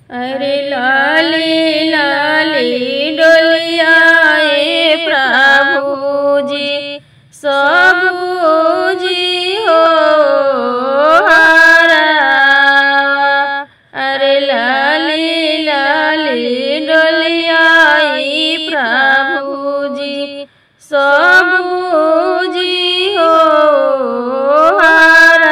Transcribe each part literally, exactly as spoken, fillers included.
अरे लाली लाली डोलिया ए प्रभु जी सबू जी हो हरा। अरे लाली लाली डोलिया ए प्रभु जी सबू जी हो हरा।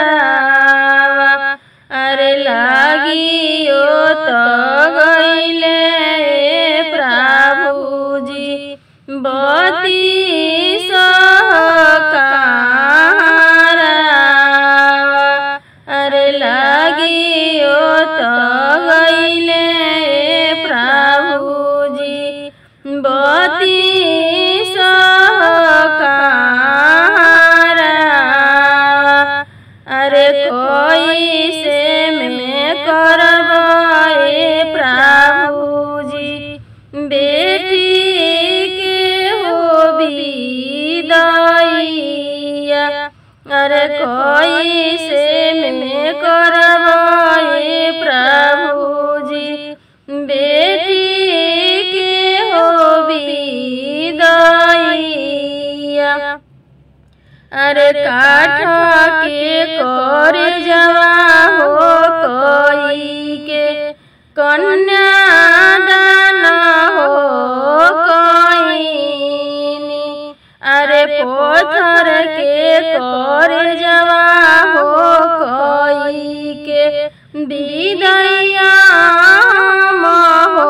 अरे लागियो तो गईले प्रभु जी बती सहकारा। अरे लागियो तो गईले प्रभु जी बती सहकारा। अरे कोई से में करवाए प्रभु जी बेटी के हो विदाइया। अरे कोई से में करवाए प्रभु जी बेटी के हो विदाइया। अरे काठा के कर जवा हो कोई के कन्यादान हो कोई। अरे पत्थर के कर जवा हो कोई के विदैया हो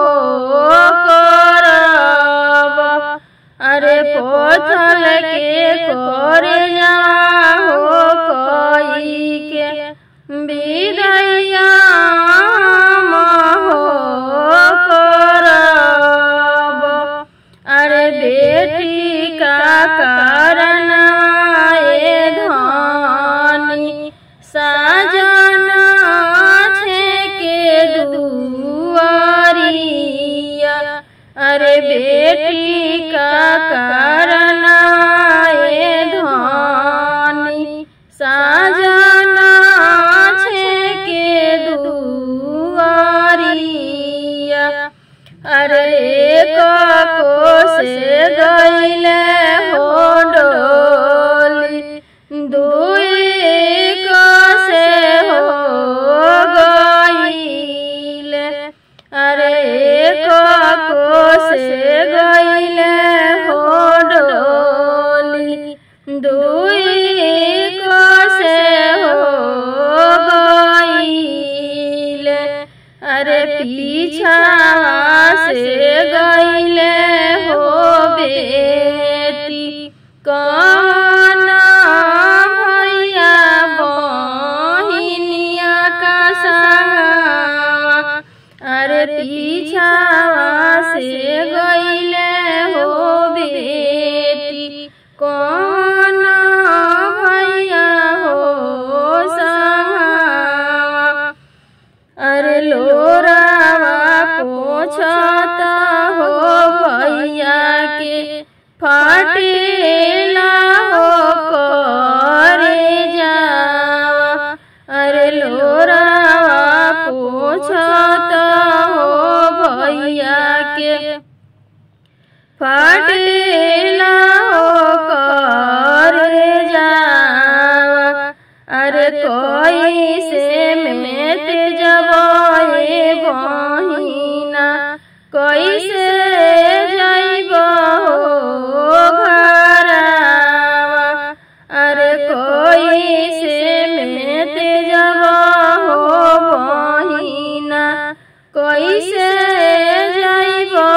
करब। अरे पत्थर के कर जवा हो कोई के विदैया हो करब। अरे बेटी का कारण ए धनी साजन के दुआरिया। अरे बेटी का कारण ए धनी साजन के दुआरिया। अरे एक को से गईले हो डोली दुई को से हो गईले। अरे एक को से गईले हो डोली दुई को से हो गईले। अरे पीछा से गईले हो बेटी कौन भैया बहिनिया का संग। अरे पीछा से गईले हो बेटी कौन भैया हो संग। अरे लोरावा पोछता हो भैया के फाटेला हो करे जावा। अरे लोरावा पोछता हो भैया के फाटेला हो करे जावा। अरे कोई से में तेजबे बहिना कैसे जाइबो घरवा। अरे कोई से में तेजबो बहिना कैसे जाइबो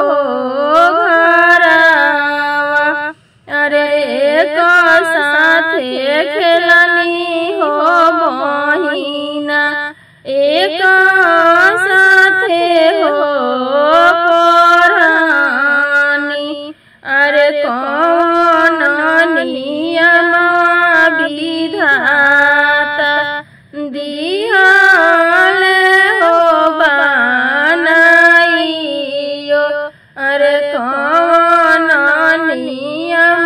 घरवा। अरे एक साथे खेलनी हो बहिना एक साथे हो परानी। अरे कौन नियम विधाता दिहल हो बनाइयो। अरे कौन नियम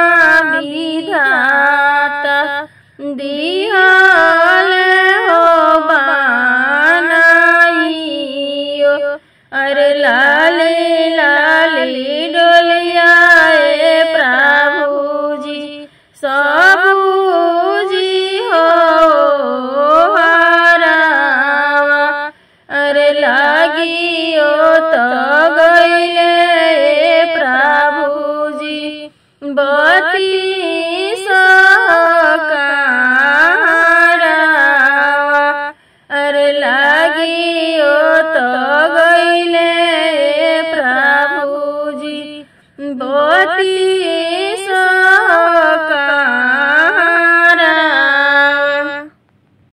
विधाता दिहल हो बनाइयो। ला